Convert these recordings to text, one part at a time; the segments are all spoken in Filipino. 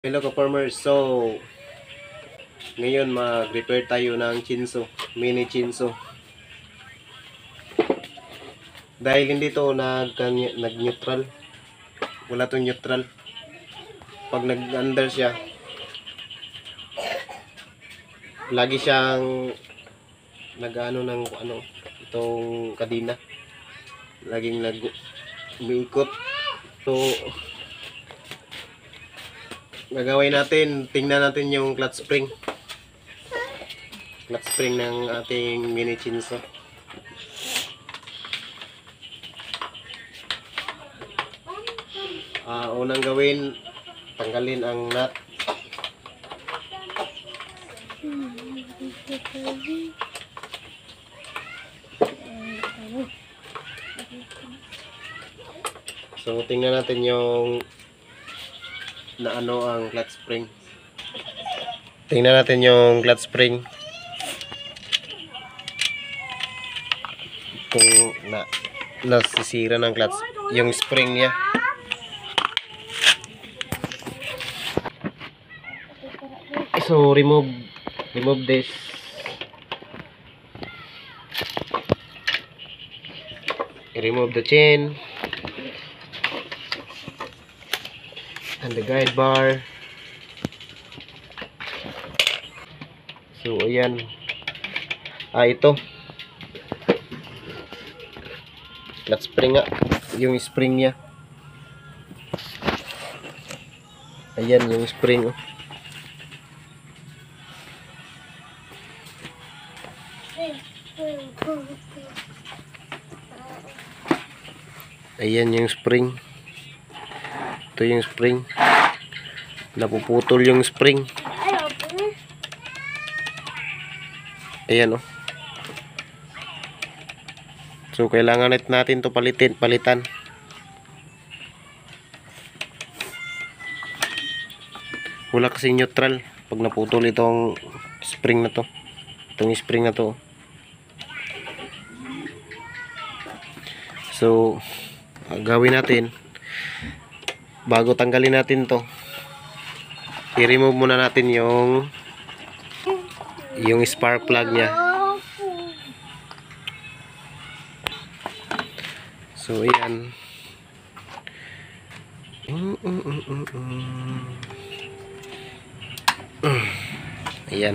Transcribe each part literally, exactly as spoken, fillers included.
Hello ka-farmers, so ngayon mag-repair tayo ng chinso, mini chinso. Dahil hindi to nag-neutral, wala to neutral. Pag nag-under siya, lagi siyang nag-ano ng ano, itong kadina. Laging nag-umiikot. So gagawin natin, tingnan natin yung clutch spring. Clutch spring ng ating mini chinso. Uh, unang gawin, tanggalin ang nut. So tingnan natin yung na ano ang clutch spring. Tingnan natin yung clutch spring. Kung na nasisira ng clutch yung spring niya. So remove remove this. Remove the chain and the guide bar. So ayan. Ah, ito clutch spring nga, yung spring niya. Ayan yung spring, oh. Ayan yung spring. Ito yung spring. Napuputol yung spring. Ayan, oh. So kailangan natin to palitin, palitan. Wala kasi neutral pag naputol itong spring na to. Itong spring na to. So gawin natin, bago tanggalin natin to, i-remove muna natin yung yung spark plug nya. So ayan. Mm, mm, mm, mm, mm. Ayan.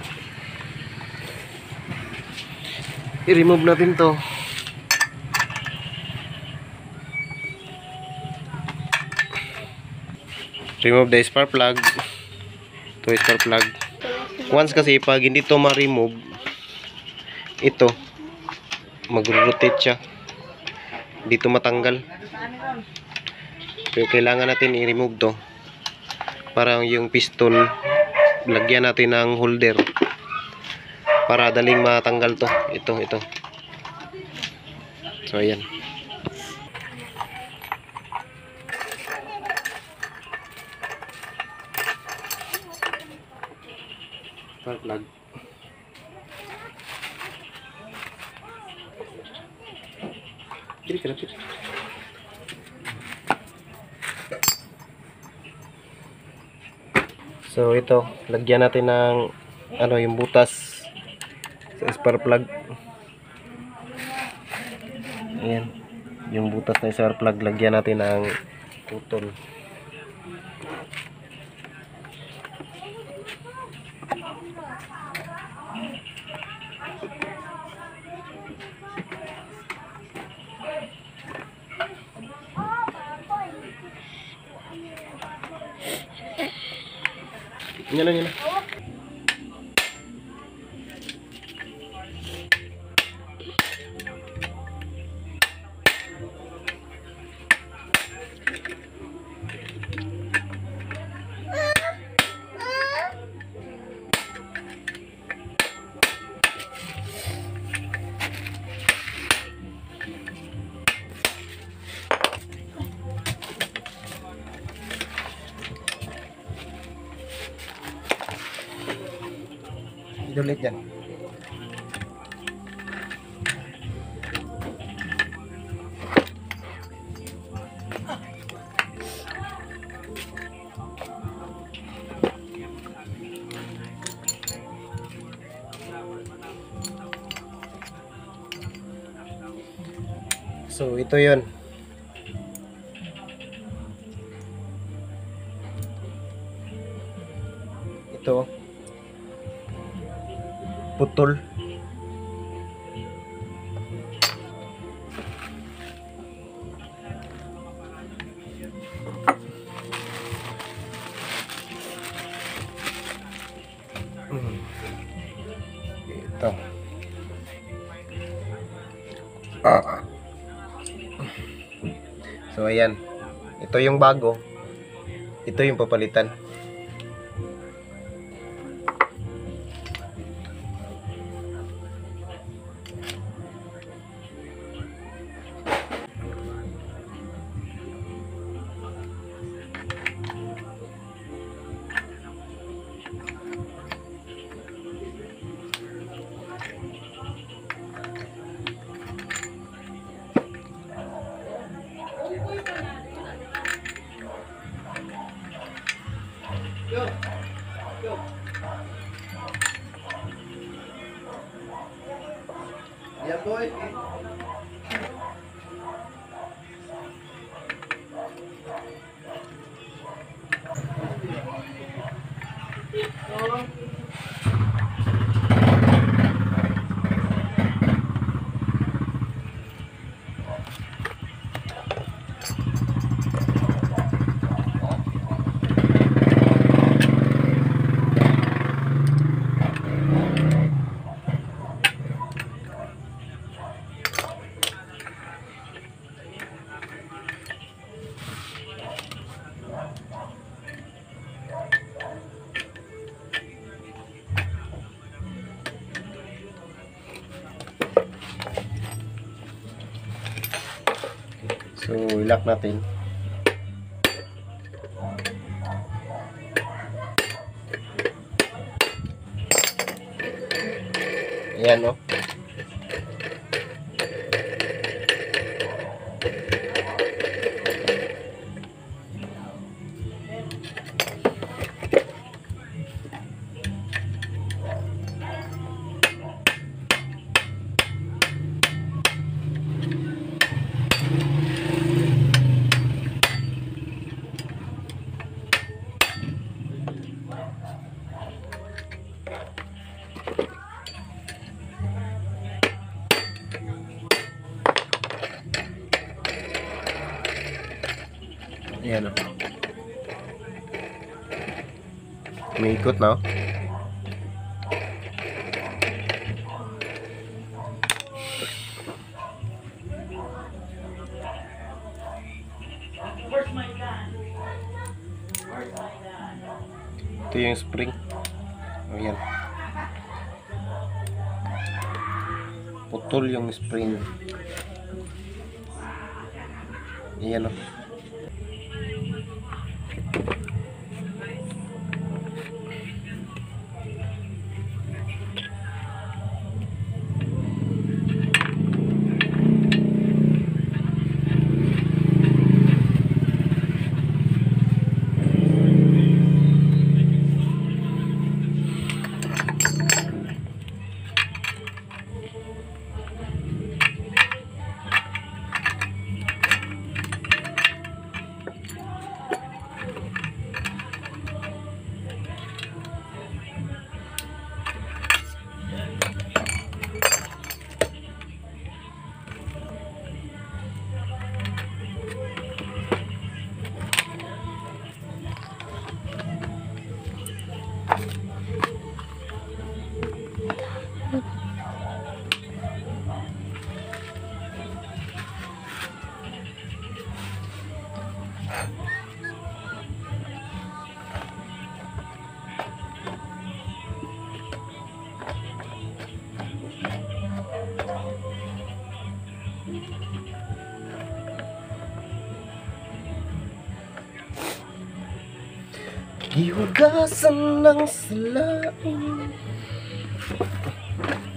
I-remove natin to. Remove the spark plug. Ito spark plug. Once kasi pag hindi to ma-remove, ito mag-rotate siya. Hindi to matanggal. Pero kailangan natin i-remove to para yung piston lagyan natin ng holder para daling matanggal to. Ito, ito. So ayan. Spark plug. Kiri kira kiri. So ito, lagyan natin ng ano yung butas sa spark plug. Ayan, yung butas na spark plug, lagyan natin ng putol. Yan na, yan na. Ulit yan. So ito yun. Ito putol. Ito. Ah. So ayan. Ito yung bago. Ito yung papalitan. Yo, yo. Yeah, boy. So ilak natin. Ayan o. Oh. Ayan o. Umiikot na o. Ito yung spring. Ayan. Putol yung spring. Ayan o. Gihugasan ng salain.